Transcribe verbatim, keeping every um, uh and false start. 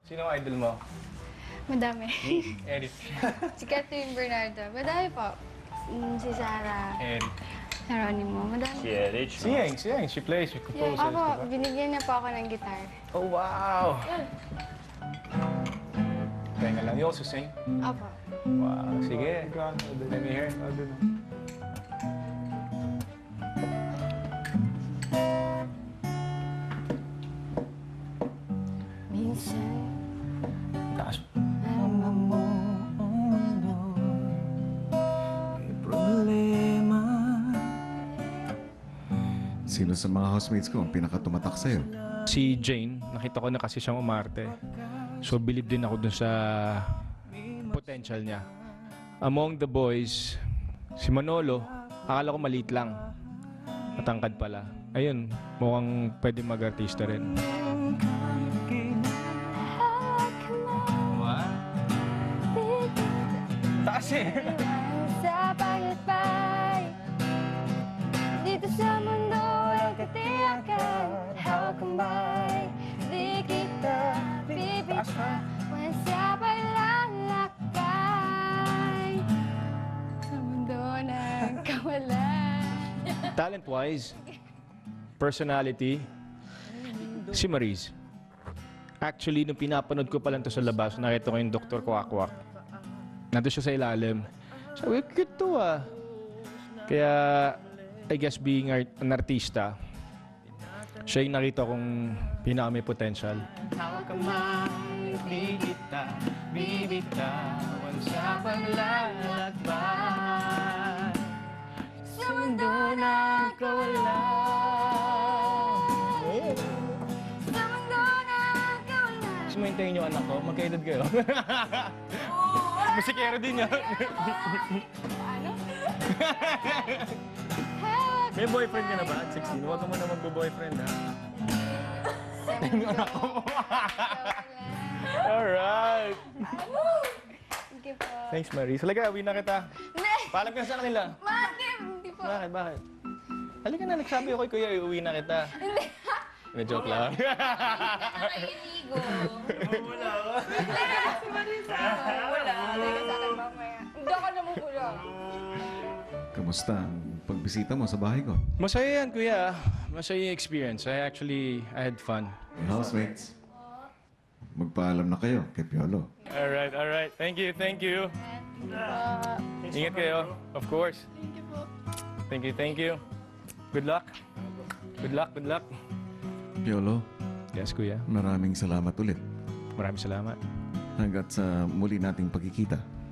Sino ang idol mo? Madami. Eric. Si Catherine Bernardo. Madami po. Mm, si Sarah. Eric. Geronimo. Madami. Si Erich. Si Yeng, si Yeng. She plays, she Yeah, composes, ako, diba? binigyan niya po ako ng gitar. Oh, wow! Tenga lang. You also sing? Opo. Wow, sige. Go on. Let me hear. I'll do that. Minsan, Taas. alam mo, Problema. Sino sa mga housemates ko ang pinakatumatak sa'yo? Si Jane, nakita ko na kasi siyang umarte. So, believe din ako dun sa potential niya. Among the boys, si Manolo, akala ko maliit lang. Matangkad pala. Ayun, mukhang pwede mag-artista rin. What? Taas eh! sa pagitbay. Dito sa mundo walang katiyakan. Hawak kamay, di kita bibitawan sa paglalakbay. Sa mundo ng kawalan. Talent-wise, personality, si Maris. Actually, nung pinapanood ko pa lang to sa labas, nakita ko yung Doktor Kwakwak. Nandun siya sa ilalim. Sabi, cute to ah. Kaya, I guess being art, an artista, siya yung nakita kong pinaka may potential. Hawak kamay, di kita, bibitawan sa paglalakbay. Sa mundo ng kawalan. Sa mundo ng kawalan. Gusto mo hintayin yung anak ko? Magkaedad kayo? Musikero din yan. Ano? May boyfriend ka na ba at sixteen? Huwag ka muna magbo-boyfriend, ha? Yung anak ko. Alright. Thank you po. Thanks, Marie. Halika, uwi na kita. Hindi! Paalam ka na sa kanila. Bakit? Hindi po. Bakit, bakit? Halika na, nagsabi ako kay Kuya, uuwi na kita. Hindi. Na-joke lang. Nakaiinigo. Wala. Si Marisa. Wala. Halika sa akin mamaya. Hindi ako namumula. Kamusta ang pagbisita mo sa bahay ko? Masaya yan, Kuya. Masaya yung experience. I actually, I had fun. Housemates, magpaalam na kayo kay Piolo. Alright, alright. Thank you, thank you. Ingat kayo, of course. Thank you po. Thank you, thank you. Good luck. Good luck, good luck. Piolo, Yes, Kuya. maraming salamat ulit. Maraming salamat. Hanggat sa muli nating pagkikita.